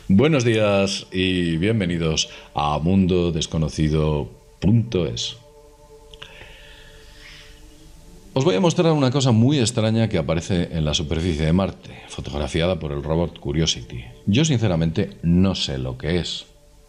Buenos días y bienvenidos a mundodesconocido.es. Os voy a mostrar una cosa muy extraña que aparece en la superficie de Marte, fotografiada por el robot Curiosity. Yo sinceramente no sé lo que es,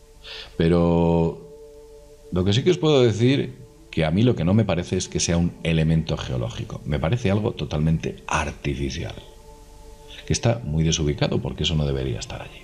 pero lo que sí que os puedo decir que a mí lo que no me parece es que sea un elemento geológico. Me parece algo totalmente artificial, que está muy desubicado porque eso no debería estar allí.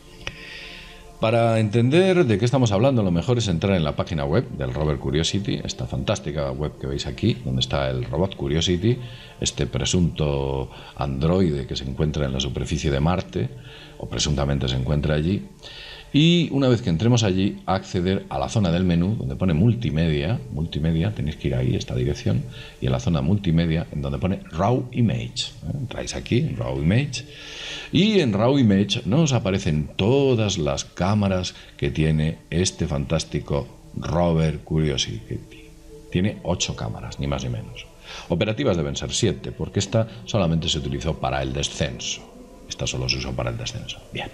Para entender de qué estamos hablando, lo mejor es entrar en la página web del rover Curiosity, esta fantástica web que veis aquí, donde está el robot Curiosity, este presunto androide que se encuentra en la superficie de Marte, o presuntamente se encuentra allí. Y una vez que entremos allí, acceder a la zona del menú donde pone multimedia, tenéis que ir ahí, esta dirección, y en la zona multimedia, en donde pone Raw Image. Entráis aquí, en Raw Image, y en Raw Image nos aparecen todas las cámaras que tiene este fantástico rover Curiosity. Tiene 8 cámaras, ni más ni menos. Operativas deben ser 7, porque esta solamente se utilizó para el descenso. Esta solo se usó para el descenso. Bien.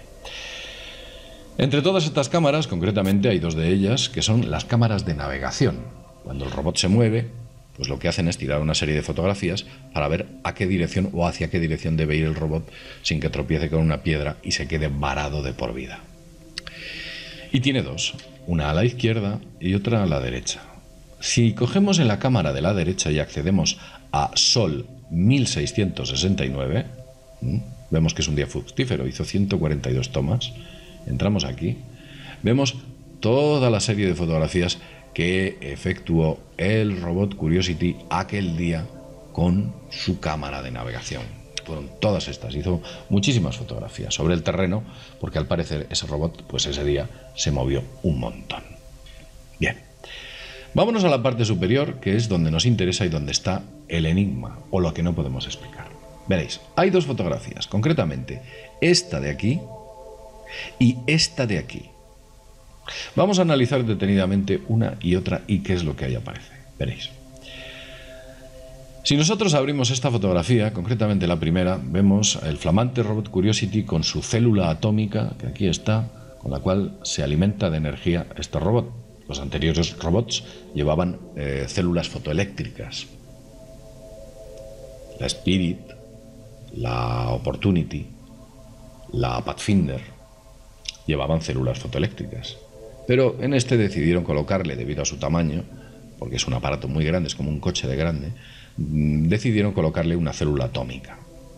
Entre todas estas cámaras, concretamente, hay 2 de ellas que son las cámaras de navegación. Cuando el robot se mueve, pues lo que hacen es tirar una serie de fotografías para ver a qué dirección o hacia qué dirección debe ir el robot sin que tropiece con una piedra y se quede varado de por vida. Y tiene 2, una a la izquierda y otra a la derecha. Si cogemos en la cámara de la derecha y accedemos a Sol 1669, vemos que es un día fructífero, hizo 142 tomas. Entramos aquí, vemos toda la serie de fotografías que efectuó el robot Curiosity aquel día con su cámara de navegación. Fueron todas estas, hizo muchísimas fotografías sobre el terreno, porque al parecer ese robot, pues ese día se movió un montón. Bien, vámonos a la parte superior, que es donde nos interesa y donde está el enigma, o lo que no podemos explicar. Veréis, hay 2 fotografías, concretamente esta de aquí y esta de aquí. Vamos a analizar detenidamente una y otra y qué es lo que ahí aparece. Veréis. Si nosotros abrimos esta fotografía, concretamente la primera, vemos el flamante robot Curiosity con su célula atómica, que aquí está, con la cual se alimenta de energía este robot. Los anteriores robots llevaban células fotoeléctricas. La Spirit, la Opportunity, la Pathfinder llevaban células fotoeléctricas, pero en este decidieron colocarle, debido a su tamaño, porque es un aparato muy grande, es como un coche de grande, decidieron colocarle una célula atómica.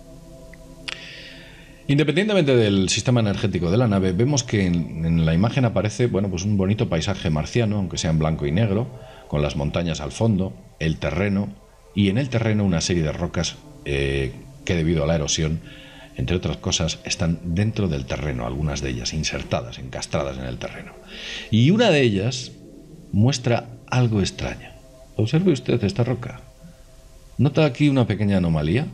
Independientemente del sistema energético de la nave, vemos que en la imagen aparece, bueno, pues un bonito paisaje marciano, aunque sea en blanco y negro, con las montañas al fondo, el terreno, y en el terreno una serie de rocas que debido a la erosión, entre otras cosas, están dentro del terreno, algunas de ellas insertadas, encastradas en el terreno. Y una de ellas muestra algo extraño. Observe usted esta roca. ¿Nota aquí una pequeña anomalía?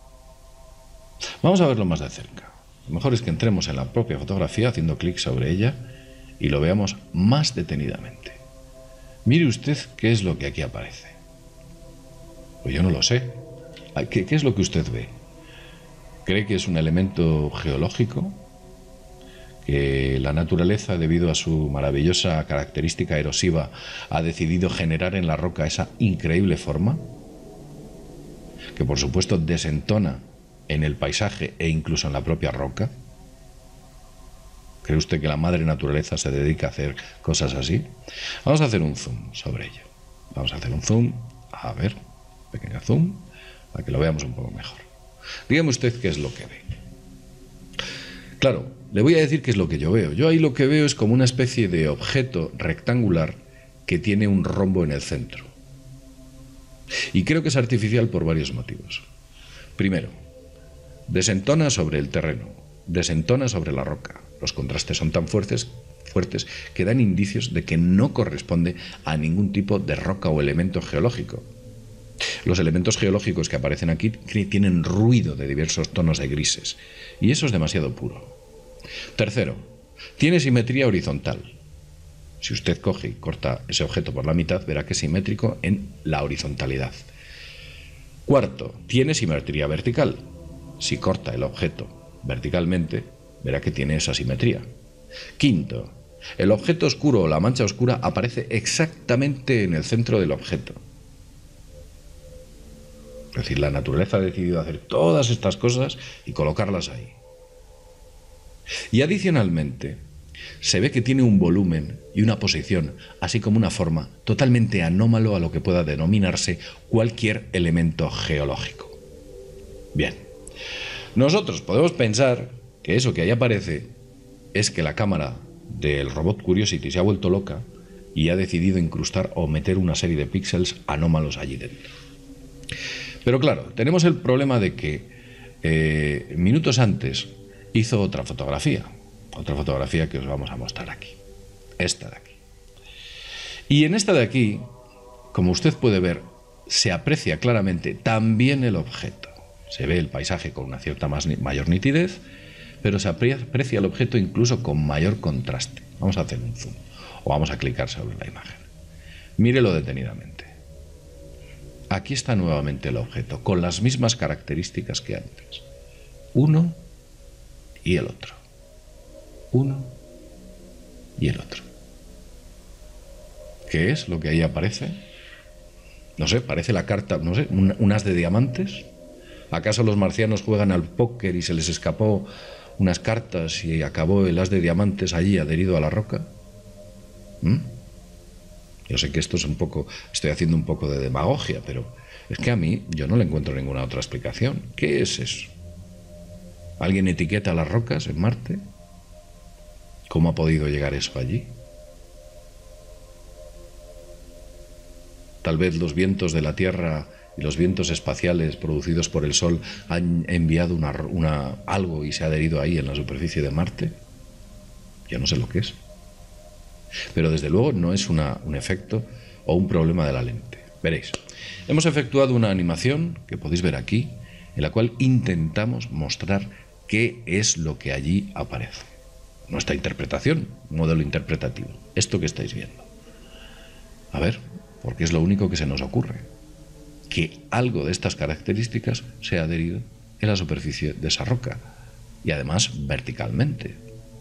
Vamos a verlo más de cerca. Lo mejor es que entremos en la propia fotografía haciendo clic sobre ella y lo veamos más detenidamente. Mire usted qué es lo que aquí aparece. Pues yo no lo sé. ¿Qué es lo que usted ve? ¿Cree que es un elemento geológico? ¿Que la naturaleza, debido a su maravillosa característica erosiva, ha decidido generar en la roca esa increíble forma? ¿Que por supuesto desentona en el paisaje e incluso en la propia roca? ¿Cree usted que la madre naturaleza se dedica a hacer cosas así? Vamos a hacer un zoom sobre ello. Vamos a hacer un zoom, a ver, pequeño zoom, para que lo veamos un poco mejor. Dígame usted qué es lo que ve. Claro, le voy a decir qué es lo que yo veo. Yo ahí lo que veo es como una especie de objeto rectangular que tiene un rombo en el centro. Y creo que es artificial por varios motivos. Primero, desentona sobre el terreno, desentona sobre la roca. Los contrastes son tan fuertes que dan indicios de que no corresponde a ningún tipo de roca o elemento geológico. Los elementos geológicos que aparecen aquí tienen ruido de diversos tonos de grises, y eso es demasiado puro. Tercero, tiene simetría horizontal. Si usted coge y corta ese objeto por la mitad, verá que es simétrico en la horizontalidad. Cuarto, tiene simetría vertical. Si corta el objeto verticalmente, verá que tiene esa simetría. Quinto, el objeto oscuro o la mancha oscura aparece exactamente en el centro del objeto. Es decir, la naturaleza ha decidido hacer todas estas cosas y colocarlas ahí. Y adicionalmente, se ve que tiene un volumen y una posición, así como una forma totalmente anómalo a lo que pueda denominarse cualquier elemento geológico. Bien, nosotros podemos pensar que eso que ahí aparece es que la cámara del robot Curiosity se ha vuelto loca y ha decidido incrustar o meter una serie de píxeles anómalos allí dentro. Pero claro, tenemos el problema de que minutos antes hizo otra fotografía que os vamos a mostrar aquí, esta de aquí. Y en esta de aquí, como usted puede ver, se aprecia claramente también el objeto. Se ve el paisaje con una cierta mayor nitidez, pero se aprecia el objeto incluso con mayor contraste. Vamos a hacer un zoom o vamos a clicar sobre la imagen. Mírelo detenidamente. Aquí está nuevamente el objeto, con las mismas características que antes. Uno y el otro. Uno y el otro. ¿Qué es lo que ahí aparece? No sé, parece la carta, no sé, un as de diamantes. ¿Acaso los marcianos juegan al póker y se les escapó unas cartas y acabó el as de diamantes allí adherido a la roca? Yo sé que esto es un poco, estoy haciendo un poco de demagogia, pero es que a mí yo no le encuentro ninguna otra explicación. ¿Qué es eso? ¿Alguien etiqueta las rocas en Marte? ¿Cómo ha podido llegar eso allí? Tal vez los vientos de la Tierra y los vientos espaciales producidos por el Sol han enviado algo y se ha adherido ahí en la superficie de Marte. Yo no sé lo que es. Pero desde luego no es un efecto o un problema de la lente. Veréis, hemos efectuado una animación que podéis ver aquí, en la cual intentamos mostrar qué es lo que allí aparece. Nuestra interpretación, un modelo interpretativo, esto que estáis viendo. A ver, porque es lo único que se nos ocurre, que algo de estas características se ha adherido en la superficie de esa roca, y además verticalmente.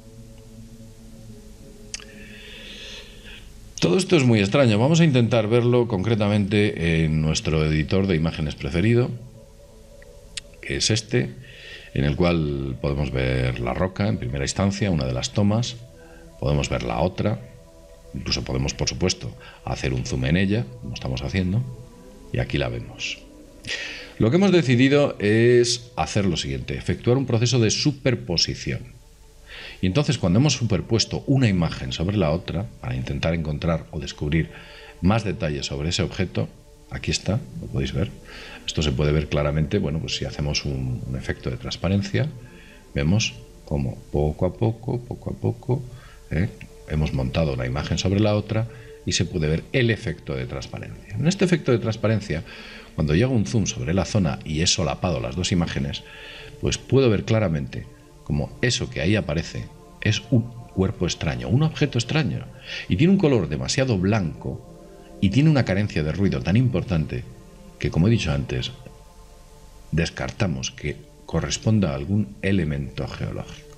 Todo esto es muy extraño. Vamos a intentar verlo concretamente en nuestro editor de imágenes preferido, que es este, en el cual podemos ver la roca en primera instancia, una de las tomas, podemos ver la otra, incluso podemos, por supuesto, hacer un zoom en ella, como estamos haciendo, y aquí la vemos. Lo que hemos decidido es hacer lo siguiente, efectuar un proceso de superposición. Y entonces, cuando hemos superpuesto una imagen sobre la otra, para intentar encontrar o descubrir más detalles sobre ese objeto, aquí está, lo podéis ver. Esto se puede ver claramente, bueno, pues si hacemos un efecto de transparencia, vemos cómo poco a poco, hemos montado una imagen sobre la otra y se puede ver el efecto de transparencia. En este efecto de transparencia, cuando yo hago un zoom sobre la zona y he solapado las dos imágenes, pues puedo ver claramente como eso que ahí aparece es un cuerpo extraño, un objeto extraño, y tiene un color demasiado blanco y tiene una carencia de ruido tan importante que, como he dicho antes, descartamos que corresponda a algún elemento geológico.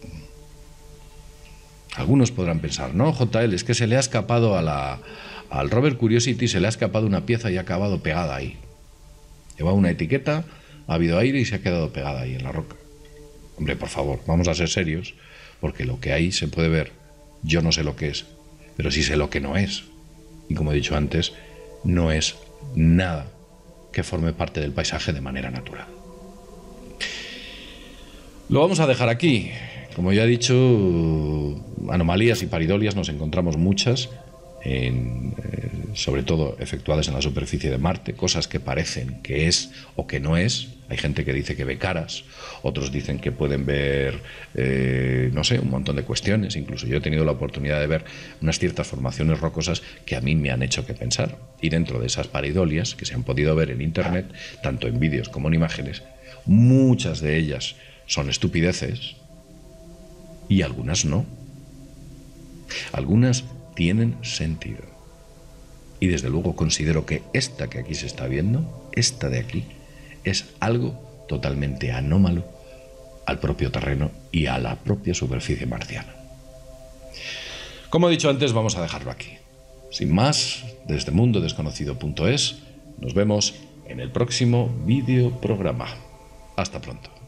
Algunos podrán pensar, no, JL, es que se le ha escapado al rover Curiosity, se le ha escapado una pieza y ha acabado pegada ahí. Lleva una etiqueta, ha habido aire y se ha quedado pegada ahí en la roca. Hombre, por favor, vamos a ser serios, porque lo que hay se puede ver. Yo no sé lo que es, pero sí sé lo que no es. Y como he dicho antes, no es nada que forme parte del paisaje de manera natural. Lo vamos a dejar aquí. Como ya he dicho, anomalías y paridolias nos encontramos muchas, sobre todo efectuadas en la superficie de Marte, cosas que parecen que es o que no es. Hay gente que dice que ve caras, otros dicen que pueden ver, no sé, un montón de cuestiones. Incluso yo he tenido la oportunidad de ver unas ciertas formaciones rocosas que a mí me han hecho que pensar. Y dentro de esas paridolias que se han podido ver en Internet, tanto en vídeos como en imágenes, muchas de ellas son estupideces y algunas no. Algunas tienen sentido. Y desde luego considero que esta que aquí se está viendo, esta de aquí, es algo totalmente anómalo al propio terreno y a la propia superficie marciana. Como he dicho antes, vamos a dejarlo aquí. Sin más, desde mundodesconocido.es, nos vemos en el próximo videoprograma. Hasta pronto.